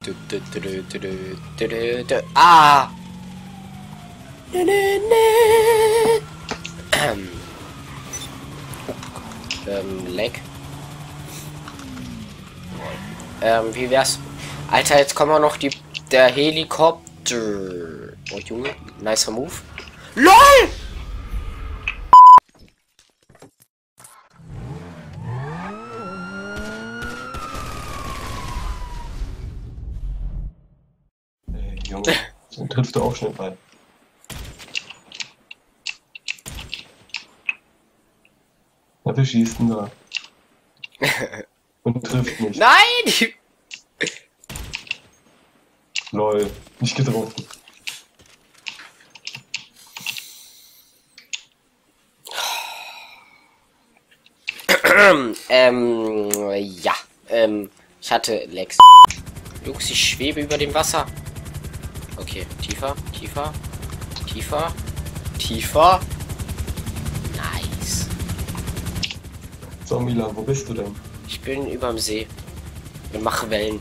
Ah! Leck. Wie wär's? Alter, jetzt kommen wir noch der Helikopter. Oh Junge, nicer Move. LOL! Junge, dann triffst du auch schnell bei. Na, wer schießt denn da? Und trifft nicht. Nein! Lol, nicht getroffen. Ja, ich hatte Lex. Jungs, ich schwebe über dem Wasser. Okay, tiefer, tiefer, tiefer, tiefer. Nice. So, Milan, wo bist du denn? Ich bin überm See und mache Wellen.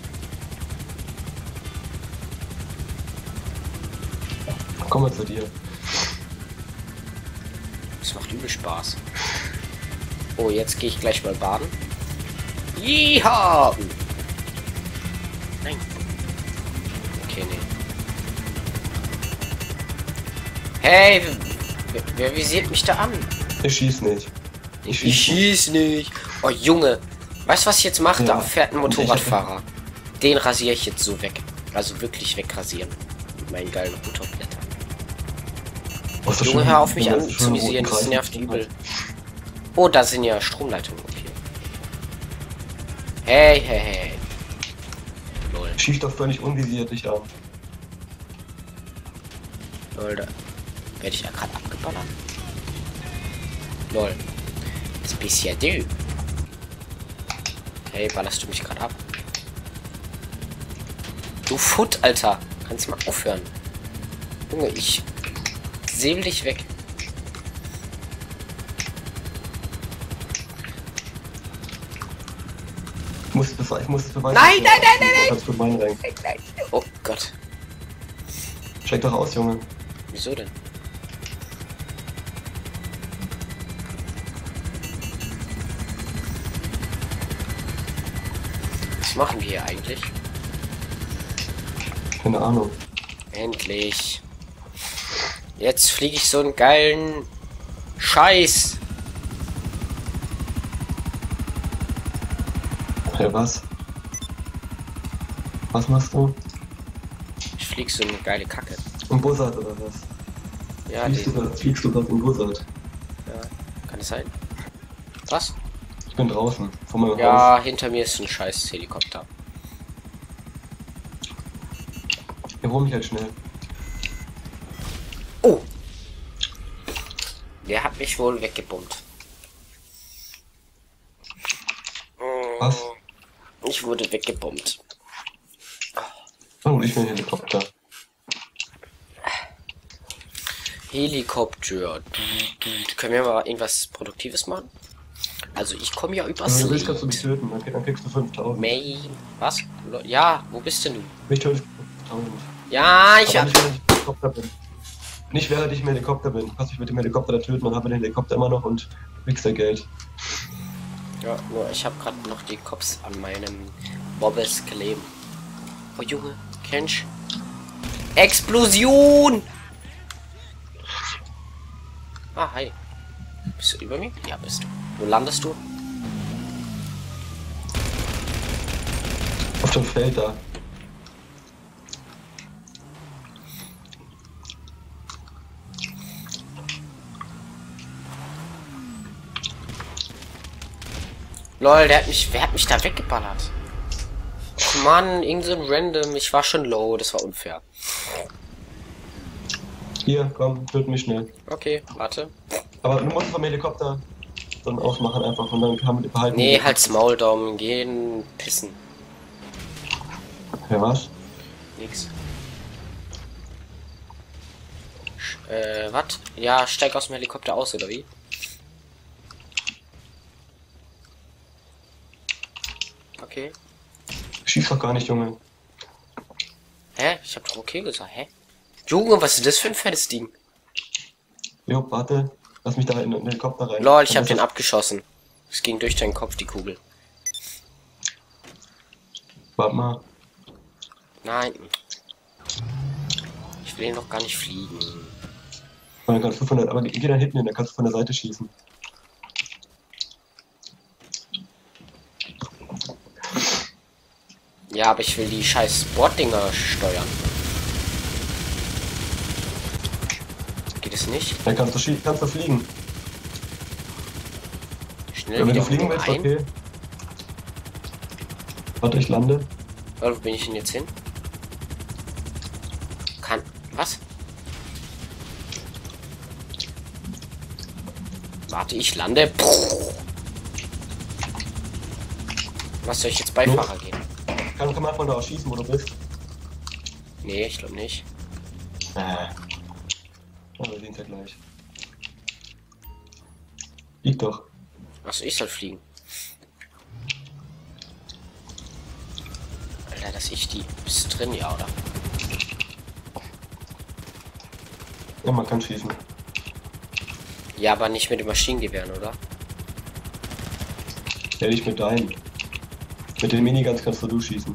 Komm mal zu dir. Das macht übel Spaß. Oh, jetzt gehe ich gleich mal baden. Yeehaw! Nein. Okay, nee. Hey, wer visiert mich da an? Ich schieß nicht. Ich schieß nicht. Oh, Junge. Weißt du, was ich jetzt mache? Ja. Da fährt ein Motorradfahrer. Den rasiere ich jetzt so weg. Also wirklich wegrasieren. Mit meinen geilen Rotorblättern. Junge, hör auf mich an zu visieren. Das nervt übel. Oh, da sind ja Stromleitungen. Okay. Hey, hey, hey. Lol. Schieß doch völlig unvisiert dich an. Lol, da werde ich ja gerade abgeballert. Lol. Das bist ja du. Hey, ballerst du mich gerade ab? Du Foot, Alter. Kannst du mal aufhören? Junge, ich säbel dich weg. Ich muss es beweisen. Nein, nein, nein, nein, nein! Das wird mein Rang. Oh Gott. Check doch aus, Junge. Wieso denn? Was machen wir hier eigentlich? Keine Ahnung. Endlich. Jetzt fliege ich so einen geilen Scheiß. Ja, was? Was machst du? Ich fliege so eine geile Kacke. Im Bussard oder was? Ja, Fliegst du gerade im Bussard? Ja, kann es sein? Was? Ich bin draußen, vor meinem Haus. Ja, hinter mir ist ein scheiß Helikopter. Ja, hol mich halt schnell. Oh! Der hat mich wohl weggebombt. Was? Ich wurde weggebombt. Oh, ich bin Helikopter. Helikopter. Können wir mal irgendwas Produktives machen? Also ich komme ja übers Wenn du willst, kannst du mich Lied. töten, dann kriegst du 5000. May. Was? Ja, wo bist denn du? Mich tötest du 5000. Ja, ich Aber hab. nicht, wenn ich im Helikopter bin. Nicht, während ich im Helikopter bin. Du kannst mich mit dem Helikopter da töten, dann haben wir den Helikopter immer noch und kriegst dein Geld. Ja, nur ich habe gerade noch die Cops an meinem Bobbles kleben. Oh Junge, kennst du? Explosion! Ah, hi. Bist du über mir? Ja, bist du. Wo landest du? Auf dem Feld da. Lol, wer hat mich da weggeballert? Ach Mann, irgend so ein Random. Ich war schon low, das war unfair. Hier, komm, töt mich schnell. Okay, warte. Aber du musst vom Helikopter dann ausmachen einfach und dann haben wir die behalten. Nee, halt's Maul, Daumen, gehen pissen. Ja, was? Nix. Was? Ja, steig aus dem Helikopter aus, oder wie? Okay. Schieß doch gar nicht, Junge. Hä? Ich hab doch okay gesagt, hä? Junge, was ist das für ein fettes Ding? Jo, warte. Lass mich da in den Helikopter rein. Lol, ich hab den abgeschossen. Es ging durch deinen Kopf, die Kugel. Warte mal. Nein. Ich will ihn doch gar nicht fliegen. Und dann kannst du aber geh dann hinten hin, dann kannst du von der Seite schießen. Ja, aber ich will die scheiß Sportdinger steuern. Geht es nicht? Dann kannst du fliegen. Schnell Ja, wenn wieder du fliegen willst, ein. okay. Warte, ich lande. Oh, wo bin ich denn jetzt hin? Kann. Was? Warte, ich lande. Puh. Was soll ich jetzt Beifahrer gehen? Kann man von da aus schießen, wo du bist? Nee, ich glaube nicht. Oh, wir sehen es ja gleich. Liegt doch. Achso, ich soll fliegen. Alter, dass ich die. Bist du drin, ja, oder? Ja, man kann schießen. Ja, aber nicht mit den Maschinengewehren, oder? Ja, nicht mit deinen. Mit den Miniguns kannst du schießen.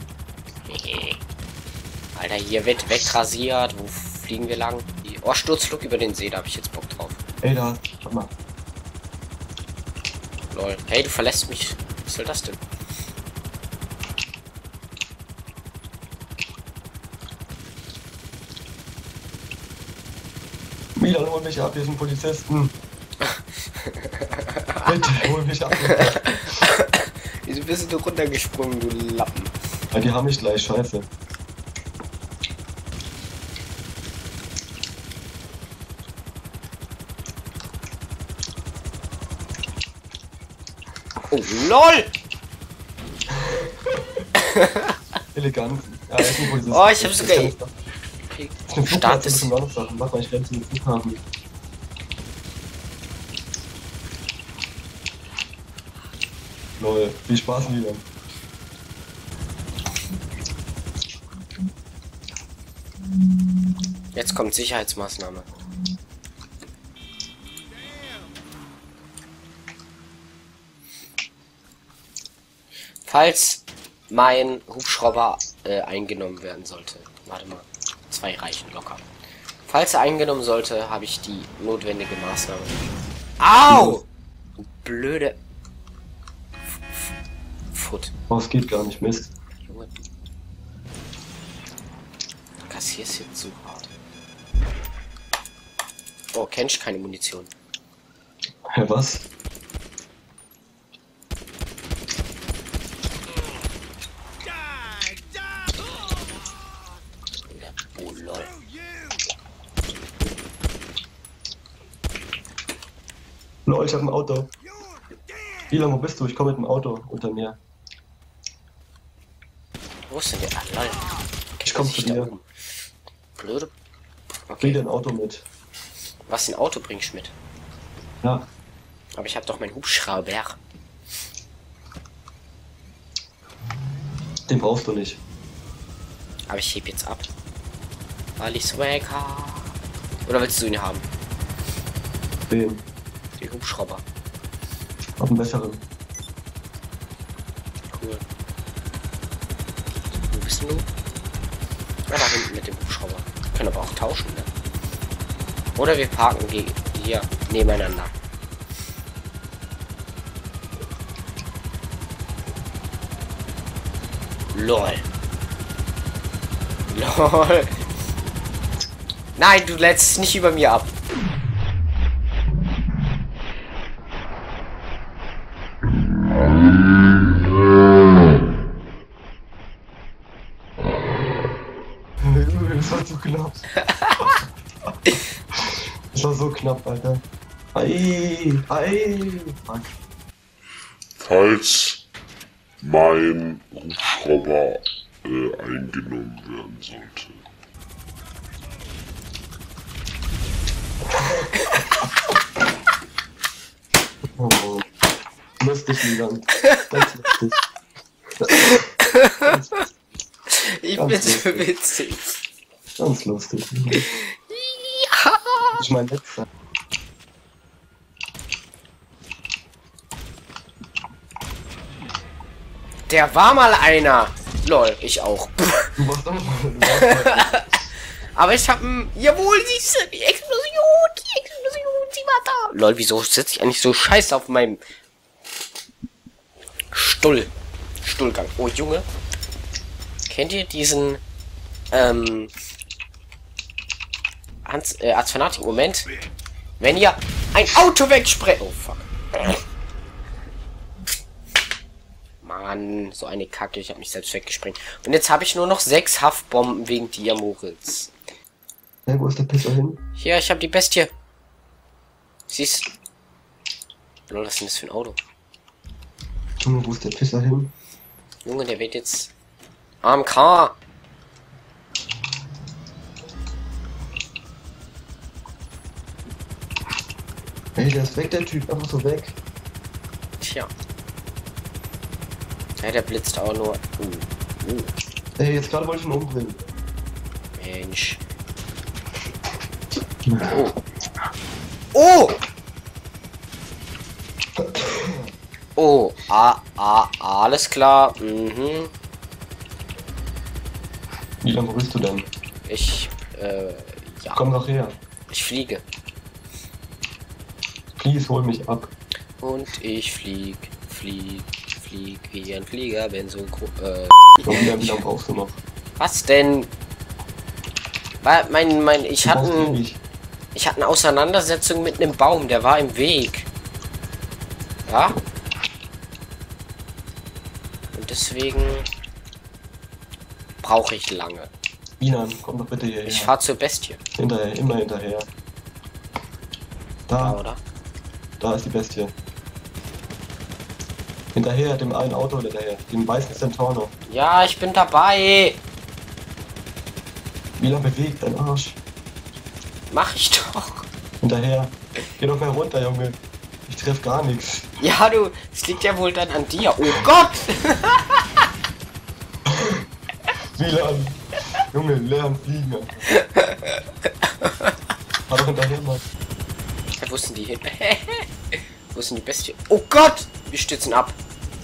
Alter, hier wird wegrasiert. Wo fliegen wir lang? Oh, Sturzflug über den See, da habe ich jetzt Bock drauf. Ey, da, warte mal. Lol. Hey, du verlässt mich. Was soll das denn? Milan, hol mich ab, wir sind Polizisten. Bitte, hol mich ab. Wieso bist du runtergesprungen, du Lappen? Ja, die haben mich gleich, scheiße. Oh, LOL! Elegant. Ja, ich bin Polizist. Oh, ich hab sogar... Okay. Start ist Sachen. Warte mal, ich renne zum Flughafen. Lol, viel Spaß, Milan. Jetzt kommt Sicherheitsmaßnahme. Falls mein Hubschrauber eingenommen werden sollte. Warte mal. 2 reichen locker. Falls er eingenommen sollte, habe ich die notwendige Maßnahme. Au! Du blöde... Foot. Oh, es geht gar nicht, Mist. Junge. Du kassierst jetzt so hart. Oh, kennst keine Munition. Hä, was? Oh lol. Lol, ich hab ein Auto. Milan, wo bist du? Ich komme mit dem Auto unter mir. Wo ist denn der? Ah, lol. Ich komm zu dir. Blöde. Bring Okay. dir ein Auto mit. Was ein Auto bringst du mit? Ja. Aber ich habe doch meinen Hubschrauber. Den brauchst du nicht. Aber ich heb jetzt ab. Weil ich Swag habe. Oder willst du ihn haben? Den. Den Hubschrauber. Hab einen besseren. Cool. Wo bist du? Ja, da hinten mit dem Hubschrauber. Können aber auch tauschen, ne? Oder wir parken hier nebeneinander. LOL. LOL. Nein, du lädst es nicht über mir ab. Das war zu knapp. Das war so knapp, Alter. Ei, fuck. Falls mein Hubschrauber eingenommen werden sollte. Oh, lustig, Milan. Ganz lustig. Ich Ganz bin so lustig. witzig. Ganz lustig. Ja. Das ist mein letzter. Der war mal einer. Lol, ich auch. Du warst auch mal. Aber ich hab jawohl, siehst du, die Explosion, sie war da. Lol, wieso sitze ich eigentlich so scheiße auf meinem Stuhlgang? Oh, Junge. Kennt ihr diesen, als Fanatik, Moment. Wenn ihr ein Auto wegsprengt. Oh, fuck. Mann, so eine Kacke, ich habe mich selbst weggesprengt. Und jetzt habe ich nur noch 6 Haftbomben wegen dir, Moritz. Hey, wo ist der Pisser hin? Hier, ich habe die Bestie. Siehst. Lol, was ist denn das für ein Auto? Junge, wo ist der Pisser hin? Junge, der wird jetzt AMK. Ey, der ist weg, der Typ, einfach so weg. Tja. Ja, der blitzt auch nur. Ey, jetzt gerade wollte ich ihn umbringen. Mensch. Oh! Oh! Alles klar. Mhm. Wie lange willst du denn? Ich, ja. Komm doch her. Ich fliege. Please, hol mich ab. Und ich flieg wie ein Flieger, wenn so Junge, wie lange brauchst du noch? Was denn? Weil ich Du brauchst hatte ewig. eine Auseinandersetzung mit einem Baum, der war im Weg. Ja? Und deswegen brauche ich lange. Inan, komm doch bitte hierher. Ich fahr zur Bestie. Hinterher, immer hinterher. Ja, Da, oder? da ist die Bestie. Hinterher, dem einen Auto hinterher. Dem weißen Centaur. Ja, ich bin dabei. Wie lange bewegt dein Arsch? Mach ich doch. Hinterher. Geh doch mal runter, Junge. Ich treff gar nichts. Ja, du, es liegt ja wohl dann an dir. Oh Gott! Wieland. Junge, lern fliegen. Fahr doch hinterher, Mann. Ja, wo sind die hin? Wo sind die Bestie? Oh Gott! Wir stürzen ab.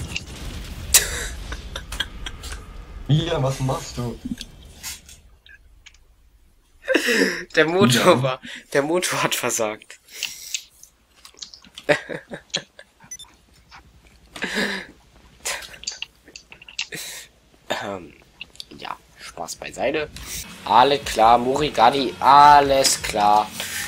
Wieland, was machst du? Der Motor Ja. war. Der Motor hat versagt. Ja, Spaß beiseite. Alles klar, Morigadi, alles klar.